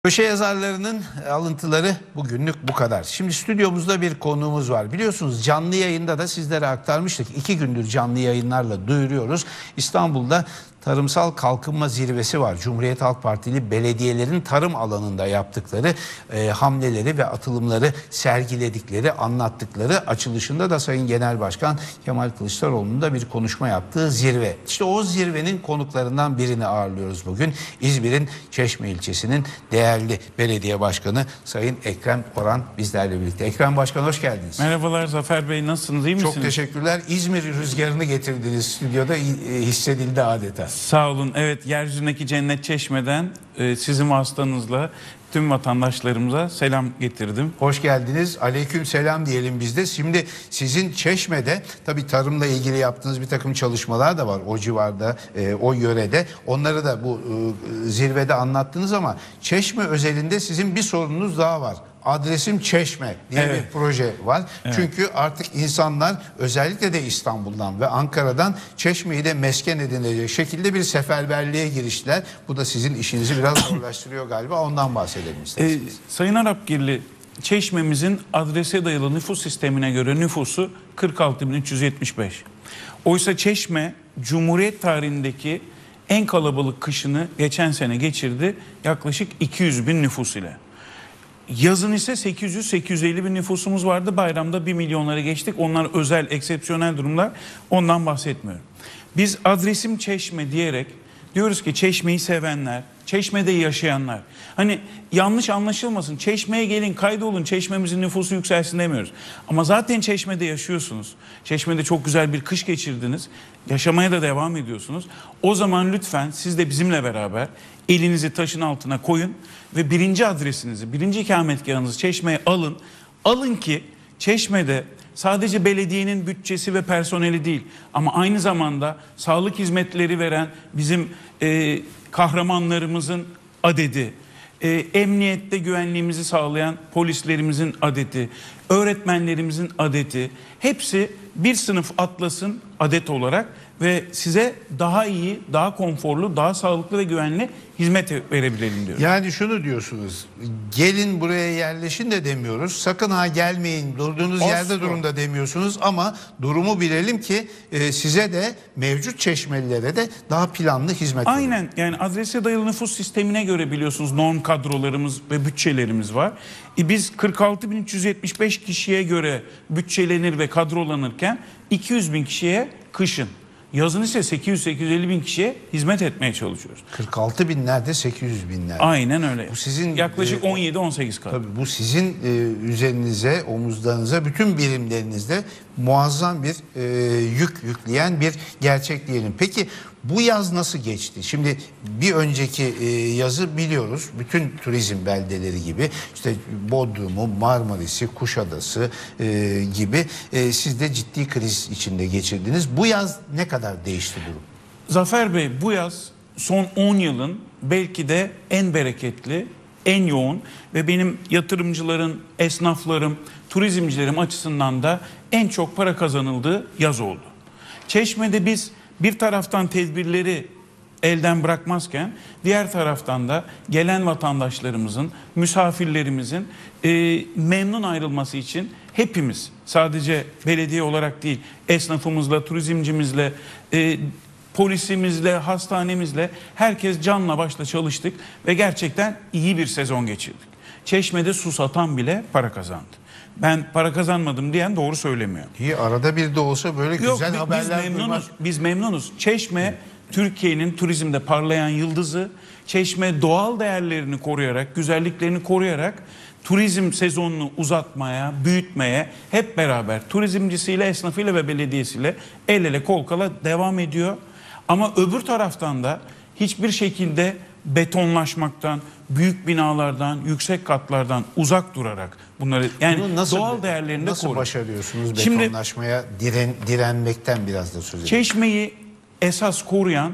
Köşe yazarlarının alıntıları bugünlük bu kadar. Şimdi stüdyomuzda bir konuğumuz var. Biliyorsunuz canlı yayında da sizlere aktarmıştık. 2 gündür canlı yayınlarla duyuruyoruz. İstanbul'da Tarımsal Kalkınma Zirvesi var. Cumhuriyet Halk Partili belediyelerin tarım alanında yaptıkları hamleleri ve atılımları sergiledikleri, anlattıkları, açılışında da Sayın Genel Başkan Kemal Kılıçdaroğlu'nun da bir konuşma yaptığı zirve. İşte o zirvenin konuklarından birini ağırlıyoruz bugün. İzmir'in Çeşme ilçesinin değerli belediye başkanı Sayın Ekrem Oran bizlerle birlikte. Ekrem Başkan, hoş geldiniz. Merhabalar Zafer Bey, nasılsınız, iyi misiniz? Çok teşekkürler. İzmir rüzgarını getirdiniz stüdyoda, hissedildi adeta. Sağ olun. Evet, yeryüzündeki cennet Çeşme'den sizin vasıtanızla tüm vatandaşlarımıza selam getirdim. Hoş geldiniz. Aleyküm selam diyelim biz de. Şimdi sizin Çeşme'de tabii tarımla ilgili yaptığınız bir takım çalışmalar da var o civarda, o yörede. Onları da bu zirvede anlattınız ama Çeşme özelinde sizin bir sorununuz daha var. Adresim Çeşme diye bir proje var. Evet. Çünkü artık insanlar özellikle de İstanbul'dan ve Ankara'dan Çeşme'yi de mesken edinecek şekilde bir seferberliğe giriştiler. Bu da sizin işinizi biraz zorlaştırıyor galiba. Ondan bahsedelim isterseniz. Sayın Arapgirli, Çeşme'mizin adrese dayalı nüfus sistemine göre nüfusu 46.375. Oysa Çeşme Cumhuriyet tarihindeki en kalabalık kışını geçen sene geçirdi, yaklaşık 200.000 nüfus ile. Yazın ise 800-850 bin nüfusumuz vardı. Bayramda 1 milyonları geçtik. Onlar özel, eksepsiyonel durumlar. Ondan bahsetmiyorum. Biz adresim Çeşme diyerek diyoruz ki Çeşme'yi sevenler, Çeşme'de yaşayanlar. Hani yanlış anlaşılmasın. Çeşme'ye gelin, kaydolun, Çeşme'mizin nüfusu yükselsin demiyoruz. Ama zaten Çeşme'de yaşıyorsunuz. Çeşme'de çok güzel bir kış geçirdiniz. Yaşamaya da devam ediyorsunuz. O zaman lütfen siz de bizimle beraber elinizi taşın altına koyun ve birinci adresinizi, birinci ikametgahınızı Çeşme'ye alın. Alın ki Çeşme'de sadece belediyenin bütçesi ve personeli değil ama aynı zamanda sağlık hizmetleri veren bizim kahramanlarımızın adedi, emniyette güvenliğimizi sağlayan polislerimizin adeti, öğretmenlerimizin adeti, hepsi bir sınıf atlasın adet olarak ve size daha iyi, daha konforlu, daha sağlıklı ve güvenli hizmet verebilelim diyoruz. Yani şunu diyorsunuz, gelin buraya yerleşin de demiyoruz, sakın ha gelmeyin, durduğunuz yerde durun da demiyorsunuz ama durumu bilelim ki size de mevcut Çeşmelilere de daha planlı hizmet verelim. Aynen, yani adrese dayalı nüfus sistemine göre biliyorsunuz norm kadrolarımız ve bütçelerimiz var. Biz 46.375 kişiye göre bütçelenir ve kadrolanırken 200.000 kişiye kışın, yazın ise 800-850 bin kişiye hizmet etmeye çalışıyoruz. 46 binlerde 800 binlerde. Aynen öyle. Bu sizin yaklaşık 17-18 kat. Tabii bu sizin üzerinize, omuzlarınıza, bütün birimlerinizde muazzam bir yük yükleyen bir gerçek diyelim. Peki bu yaz nasıl geçti? Şimdi bir önceki yazı biliyoruz. Bütün turizm beldeleri gibi işte Bodrum'u, Marmaris'i, Kuşadası gibi siz de ciddi kriz içinde geçirdiniz. Bu yaz ne kadar değişti durum? Zafer Bey, bu yaz son 10 yılın belki de en bereketli, en yoğun ve benim yatırımcıların, esnaflarım, turizmcilerim açısından da en çok para kazanıldığı yaz oldu. Çeşme'de biz bir taraftan tedbirleri elden bırakmazken diğer taraftan da gelen vatandaşlarımızın, misafirlerimizin memnun ayrılması için hepimiz, sadece belediye olarak değil, esnafımızla, turizmcimizle, polisimizle, hastanemizle herkes canla başla çalıştık ve gerçekten iyi bir sezon geçirdik. Çeşme'de su satan bile para kazandı. Ben para kazanmadım diyen doğru söylemiyor. İyi, arada bir de olsa böyle güzel haberler duymak. Biz memnunuz. Çeşme Türkiye'nin turizmde parlayan yıldızı. Çeşme doğal değerlerini koruyarak, güzelliklerini koruyarak turizm sezonunu uzatmaya, büyütmeye hep beraber turizmcisiyle, esnafıyla ve belediyesiyle el ele kol kola devam ediyor. Ama öbür taraftan da hiçbir şekilde betonlaşmaktan, büyük binalardan, yüksek katlardan uzak durarak bunları, yani doğal değerlerini de koruyor. Nasıl başarıyorsunuz betonlaşmaya direnmekten biraz da söz edelim. Çeşme'yi esas koruyan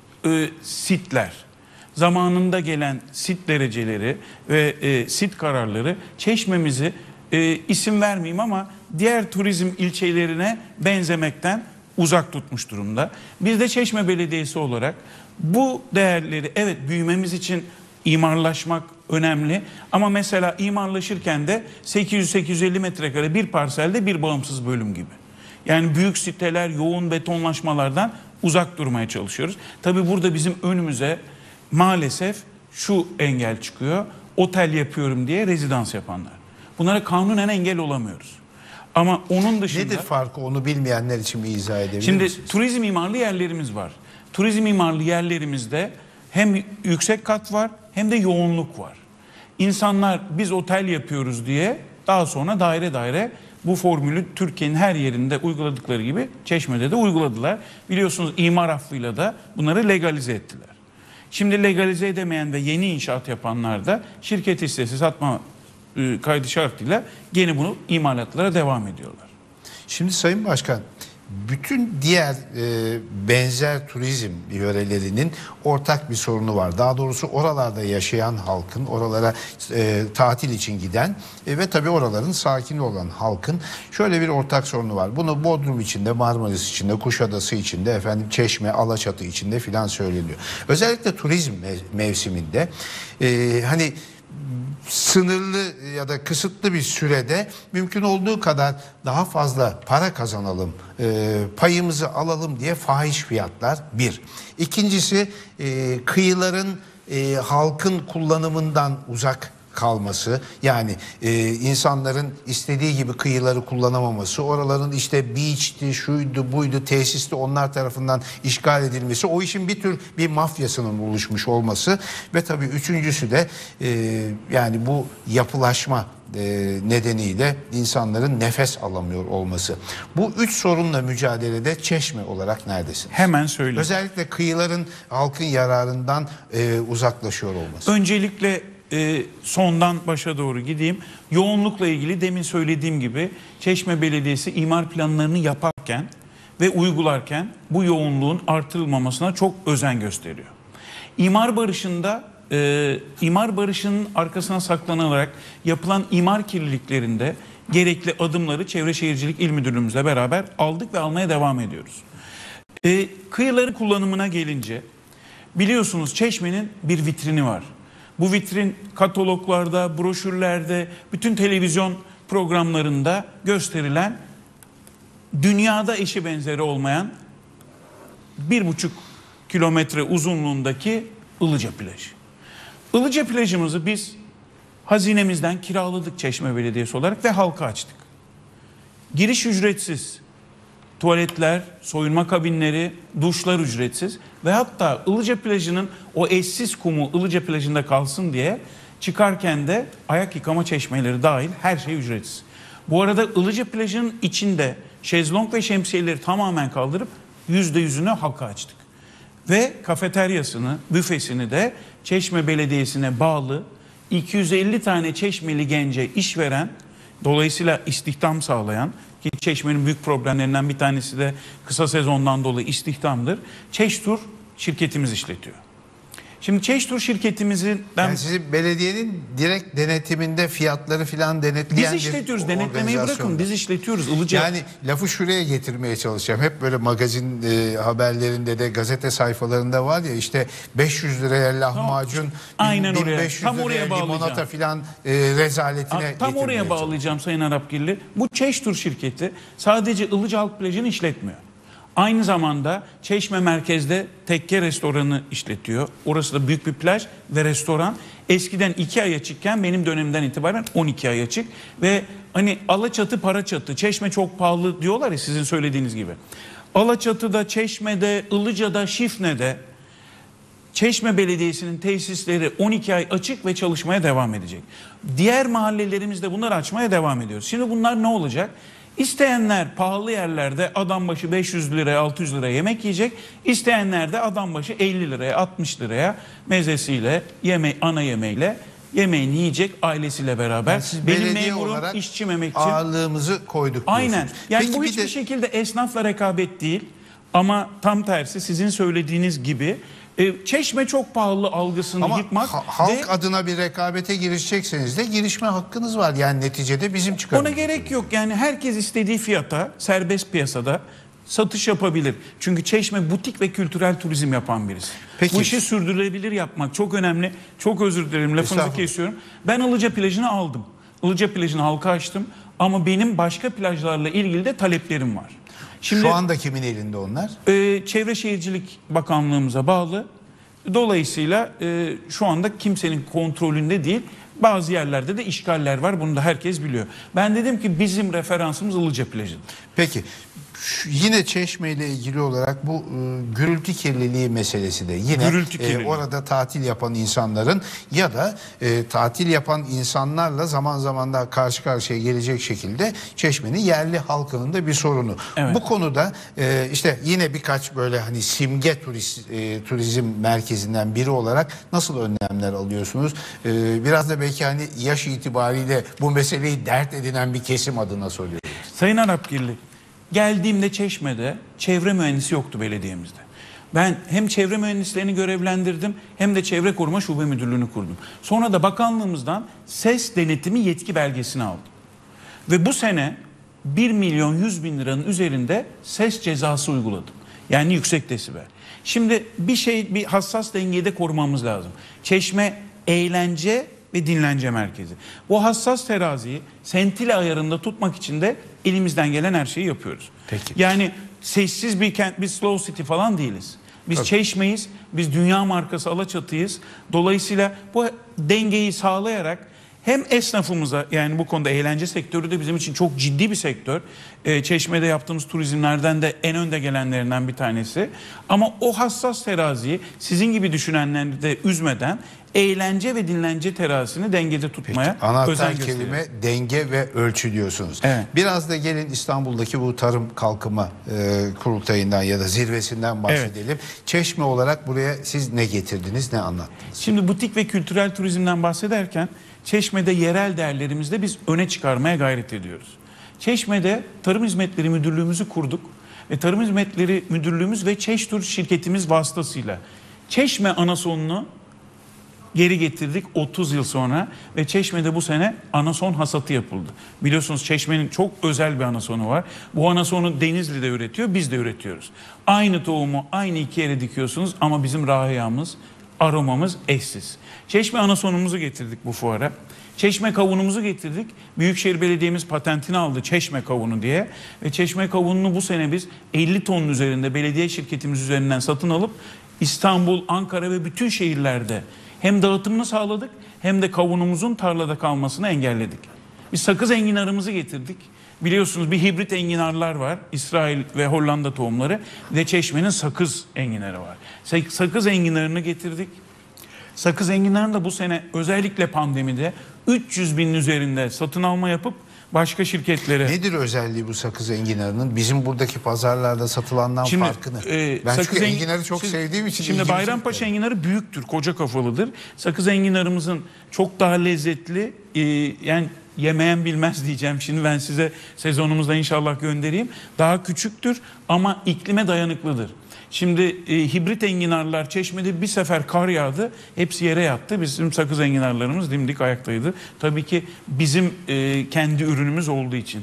sitler, zamanında gelen sit dereceleri ve sit kararları Çeşme'mizi isim vermeyeyim ama diğer turizm ilçelerine benzemekten uzak tutmuş durumda. Biz de Çeşme Belediyesi olarak bu değerleri, evet, büyümemiz için İmarlaşmak önemli ama mesela imarlaşırken de 800-850 metrekare bir parselde bir bağımsız bölüm gibi. Yani büyük siteler, yoğun betonlaşmalardan uzak durmaya çalışıyoruz. Tabii burada bizim önümüze maalesef şu engel çıkıyor. Otel yapıyorum diye rezidans yapanlar. Bunlara kanunen engel olamıyoruz. Ama onun dışında... Nedir farkı, onu bilmeyenler için bir izah edebilir Şimdi misiniz? turizm imarlı yerlerimiz var. Turizm imarlı yerlerimizde hem yüksek kat var hem de yoğunluk var. İnsanlar biz otel yapıyoruz diye daha sonra daire daire bu formülü Türkiye'nin her yerinde uyguladıkları gibi Çeşme'de de uyguladılar. Biliyorsunuz imar affıyla da bunları legalize ettiler. Şimdi legalize edemeyen ve yeni inşaat yapanlar da şirket hissesi satma kaydı şartıyla gene bunu imalatlara devam ediyorlar. Şimdi Sayın Başkan, bütün diğer benzer turizm yörelerinin ortak bir sorunu var. Daha doğrusu oralarda yaşayan halkın, oralara tatil için giden ve tabii oraların sakini olan halkın şöyle bir ortak sorunu var. Bunu Bodrum içinde, Marmaris içinde, Kuşadası içinde, efendim Çeşme, Alaçatı içinde filan söyleniyor. Özellikle turizm mevsiminde hani sınırlı ya da kısıtlı bir sürede mümkün olduğu kadar daha fazla para kazanalım, payımızı alalım diye fahiş fiyatlar bir. İkincisi kıyıların halkın kullanımından uzak kalması, yani insanların istediği gibi kıyıları kullanamaması, oraların işte beach'ti, şuydu, buydu, tesisti onlar tarafından işgal edilmesi, o işin bir mafyasının oluşmuş olması ve tabii üçüncüsü de yani bu yapılaşma nedeniyle insanların nefes alamıyor olması. Bu üç sorunla mücadelede Çeşme olarak neredesiniz? Hemen söyleyeyim. Özellikle kıyıların halkın yararından uzaklaşıyor olması. Öncelikle sondan başa doğru gideyim. Yoğunlukla ilgili demin söylediğim gibi Çeşme Belediyesi imar planlarını yaparken ve uygularken bu yoğunluğun artırılmamasına çok özen gösteriyor. İmar barışının arkasına saklanılarak yapılan imar kirliliklerinde gerekli adımları Çevre Şehircilik İl Müdürlüğümüzle beraber aldık ve almaya devam ediyoruz. Kıyıların kullanımına gelince biliyorsunuz Çeşme'nin bir vitrini var. Bu vitrin kataloglarda, broşürlerde, bütün televizyon programlarında gösterilen dünyada eşi benzeri olmayan 1,5 kilometre uzunluğundaki Ilıca plajı. Ilıca plajımızı biz hazinemizden kiraladık Çeşme Belediyesi olarak ve halka açtık. Giriş ücretsiz. Tuvaletler, soyunma kabinleri, duşlar ücretsiz ve hatta Ilıca plajının o eşsiz kumu Ilıca plajında kalsın diye çıkarken de ayak yıkama çeşmeleri dahil her şey ücretsiz. Bu arada Ilıca plajının içinde şezlong ve şemsiyeleri tamamen kaldırıp %100'ünü halka açtık. Ve kafeteryasını, büfesini de Çeşme Belediyesi'ne bağlı 250 tane Çeşmeli gence iş veren, dolayısıyla istihdam sağlayan, ki Çeşme'nin büyük problemlerinden bir tanesi de kısa sezondan dolayı istihdamdır. Çeştur şirketimiz işletiyor. Şimdi Çeştur şirketimizin... Yani sizin belediyenin direkt denetiminde fiyatları filan denetleyen biz işletiyoruz, denetlemeyi bırakın, biz işletiyoruz. Ilıca... Yani lafı şuraya getirmeye çalışacağım. Hep böyle magazin haberlerinde de gazete sayfalarında var ya, işte 500 liraya lahmacun, aynen 1500 tam oraya liraya limonata filan rezaletine tam oraya bağlayacağım Sayın Arapgirli. Bu Çeştur şirketi sadece Ilıca Halk Plajı'nı işletmiyor. Aynı zamanda Çeşme merkezde tekke restoranı işletiyor. Orası da büyük bir plaj ve restoran. Eskiden 2 ay açıkken benim dönemimden itibaren 12 ay açık. Ve hani Alaçatı Paraçatı, Çeşme çok pahalı diyorlar ya sizin söylediğiniz gibi. Alaçatı'da, Çeşme'de, Ilıca'da, Şifne'de Çeşme Belediyesi'nin tesisleri 12 ay açık ve çalışmaya devam edecek. Diğer mahallelerimizde bunları açmaya devam ediyoruz. Şimdi bunlar ne olacak? İsteyenler pahalı yerlerde adam başı 500 liraya 600 liraya yemek yiyecek. İsteyenler de adam başı 50 liraya 60 liraya mezesiyle ana yemeğiyle yemeğini yiyecek ailesiyle beraber. Yani siz benim belediye memurum olarak işçi emekçi. Ağırlığımızı koyduk diyorsunuz. Aynen. Yani peki bu hiçbir şekilde esnafla rekabet değil. Ama tam tersi sizin söylediğiniz gibi Çeşme çok pahalı algısını ama yıkmak. Halk adına bir rekabete girişecekseniz de girişme hakkınız var. Yani neticede bizim çıkarımız. Ona gerek yok. Yani herkes istediği fiyata serbest piyasada satış yapabilir. Çünkü Çeşme butik ve kültürel turizm yapan birisi. Peki. Bu işi sürdürülebilir yapmak çok önemli. Çok özür dilerim, lafınızı Estağfurullah. kesiyorum. Ben Ilıca plajını aldım. Ilıca plajını halka açtım. Ama benim başka plajlarla ilgili de taleplerim var. Şimdi, Şu anda kimin elinde onlar? Çevre Şehircilik Bakanlığımıza bağlı. Dolayısıyla şu anda kimsenin kontrolünde değil. Bazı yerlerde de işgaller var. Bunu da herkes biliyor. Ben dedim ki bizim referansımız Ilıca plajıdır. Peki yine Çeşme ile ilgili olarak bu gürültü kirliliği meselesi de yine Gürültü kirliliği. orada tatil yapan insanların ya da tatil yapan insanlarla zaman zaman da karşı karşıya gelecek şekilde Çeşme'nin yerli halkının da bir sorunu. Evet. Bu konuda işte yine birkaç böyle hani simge turizm merkezinden biri olarak nasıl önlemler alıyorsunuz? Biraz da belki hani yaş itibariyle bu meseleyi dert edinen bir kesim adına soruyorum. Sayın Arapgirli, geldiğimde Çeşme'de çevre mühendisi yoktu belediyemizde. Ben hem çevre mühendislerini görevlendirdim hem de çevre koruma şube müdürlüğünü kurdum. Sonra da bakanlığımızdan ses denetimi yetki belgesini aldım. Ve bu sene 1.100.000 liranın üzerinde ses cezası uyguladım. Yani yüksek desibel. Şimdi bir hassas dengede korumamız lazım. Çeşme eğlence ve dinlence merkezi. Bu hassas teraziyi sentile ayarında tutmak için de elimizden gelen her şeyi yapıyoruz. Peki. Yani sessiz bir kent, biz slow city falan değiliz. Biz Çeşme'yiz, biz dünya markası Alaçatı'yız. Dolayısıyla bu dengeyi sağlayarak hem esnafımıza, yani bu konuda eğlence sektörü de bizim için çok ciddi bir sektör. Çeşme'de yaptığımız turizmlerden de en önde gelenlerinden bir tanesi. Ama o hassas teraziyi sizin gibi düşünenleri de üzmeden eğlence ve dinlence terazisini dengede tutmaya özen Anahtar gösteriyoruz. kelime denge ve ölçü diyorsunuz. Evet. Biraz da gelin İstanbul'daki bu tarım kalkınma kurultayından ya da zirvesinden bahsedelim. Çeşme olarak buraya siz ne getirdiniz, ne anlattınız? Şimdi butik ve kültürel turizmden bahsederken Çeşme'de yerel değerlerimizde biz öne çıkarmaya gayret ediyoruz. Çeşme'de Tarım Hizmetleri Müdürlüğümüzü kurduk ve Tarım Hizmetleri Müdürlüğümüz ve Çeştur şirketimiz vasıtasıyla Çeşme anasonunu geri getirdik 30 yıl sonra ve Çeşme'de bu sene anason hasatı yapıldı. Biliyorsunuz Çeşme'nin çok özel bir anasonu var. Bu anasonu Denizli'de üretiyor, biz de üretiyoruz. Aynı tohumu aynı iki yere dikiyorsunuz ama bizim rahiyamız, aromamız eşsiz. Çeşme anasonumuzu getirdik bu fuara. Çeşme kavunumuzu getirdik. Büyükşehir Belediye'miz patentini aldı Çeşme kavunu diye. Ve Çeşme kavununu bu sene biz 50 tonun üzerinde belediye şirketimiz üzerinden satın alıp İstanbul, Ankara ve bütün şehirlerde hem dağıtımını sağladık hem de kavunumuzun tarlada kalmasını engelledik. Biz sakız enginarımızı getirdik. Biliyorsunuz bir hibrit enginarlar var. İsrail ve Hollanda tohumları ve Çeşme'nin sakız enginarı var. Sakız enginarını getirdik. Sakız enginarını da bu sene özellikle pandemide 300.000'in üzerinde satın alma yapıp başka şirketlere... Nedir özelliği bu sakız enginarının? Bizim buradaki pazarlarda satılandan farkını. Ben çünkü enginarı çok sevdiğim için... Şimdi Bayrampaşa enginarı büyüktür, koca kafalıdır. Sakız enginarımızın çok daha lezzetli, yani yemeyen bilmez diyeceğim. Şimdi ben size sezonumuzda inşallah göndereyim. Daha küçüktür ama iklime dayanıklıdır. Şimdi hibrit enginarlar Çeşme'de bir sefer kar yağdı. Hepsi yere yattı. Bizim sakız enginarlarımız dimdik ayaktaydı. Tabii ki bizim kendi ürünümüz olduğu için.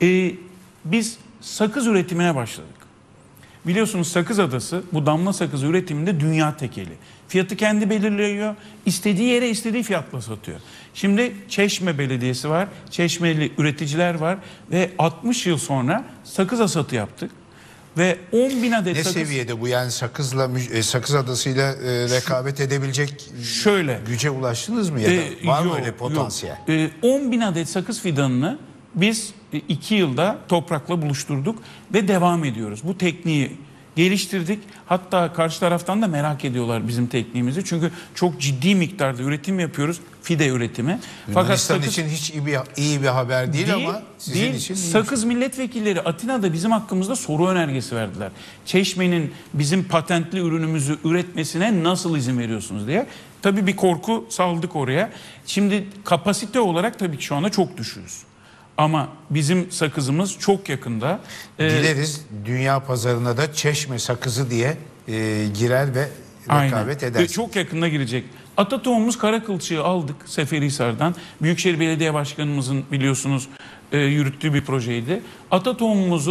Biz sakız üretimine başladık. Biliyorsunuz Sakız Adası bu damla sakızı üretiminde dünya tekeli. Fiyatı kendi belirliyor. İstediği yere istediği fiyatla satıyor. Şimdi Çeşme Belediyesi var. Çeşmeli üreticiler var. Ve 60 yıl sonra sakız hasatı yaptık. Ve 10.000 adet ne sakız... seviyede bu, yani Sakız Adası'yla rekabet edebilecek şöyle güce ulaştınız mı ya da var mı öyle potansiyel? 10.000 adet sakız fidanını biz 2 yılda toprakla buluşturduk ve devam ediyoruz. Bu tekniği geliştirdik. Hatta karşı taraftan da merak ediyorlar bizim tekniğimizi. Çünkü çok ciddi miktarda üretim yapıyoruz. Fide üretimi. Yunanistan için hiç iyi bir haber değil ama sizin için iyi. Sakız milletvekilleri Atina'da bizim hakkımızda soru önergesi verdiler. Çeşme'nin bizim patentli ürünümüzü üretmesine nasıl izin veriyorsunuz diye. Tabii bir korku saldık oraya. Şimdi kapasite olarak tabii ki şu anda çok düşüyoruz. Ama bizim sakızımız çok yakında. Dileriz dünya pazarına da Çeşme sakızı diye girer ve rekabet eder. Çok yakında girecek. Ata tohumumuz kara kılçığı aldık Seferihisar'dan. Büyükşehir Belediye Başkanımızın biliyorsunuz yürüttüğü bir projeydi. Ata tohumumuzu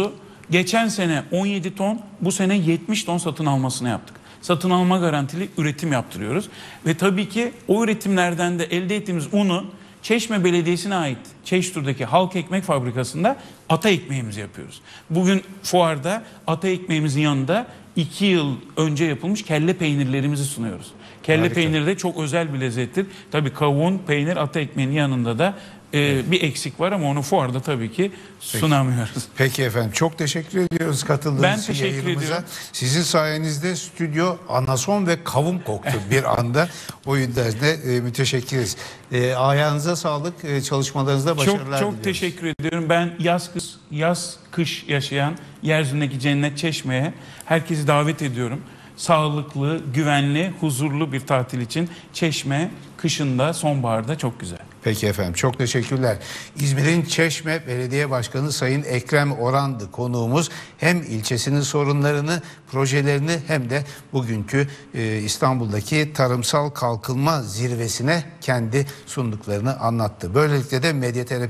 Geçen sene 17 ton, bu sene 70 ton satın almasını yaptık. Satın alma garantili üretim yaptırıyoruz. Ve tabii ki o üretimlerden de elde ettiğimiz unu Çeşme Belediyesi'ne ait Çeştur'daki Halk Ekmek Fabrikası'nda ata ekmeğimizi yapıyoruz. Bugün fuarda ata ekmeğimizin yanında 2 yıl önce yapılmış kelle peynirlerimizi sunuyoruz. Kelle Harika. peyniri de çok özel bir lezzettir. Tabii kavun, peynir, ata ekmeğinin yanında da bir eksik var ama onu fuarda tabii ki sunamıyoruz. Peki efendim, çok teşekkür ediyoruz katıldığınız Ben için teşekkür yayınımıza. ediyorum. Sizin sayenizde stüdyo anason ve kavun koktu bir anda. O yüzden de müteşekkiriz. Ayağınıza sağlık, çalışmalarınızda başarılar Çok diliyoruz. teşekkür ediyorum. Ben yaz kış yaşayan yeryüzündeki cennet Çeşme'ye herkesi davet ediyorum. Sağlıklı, güvenli, huzurlu bir tatil için Çeşme kışında, sonbaharda çok güzel. Peki efendim, çok teşekkürler. İzmir'in Çeşme Belediye Başkanı Sayın Ekrem Oran'dı konuğumuz. Hem ilçesinin sorunlarını, projelerini hem de bugünkü İstanbul'daki tarımsal kalkınma zirvesine kendi sunduklarını anlattı. Böylelikle de Medyaterapi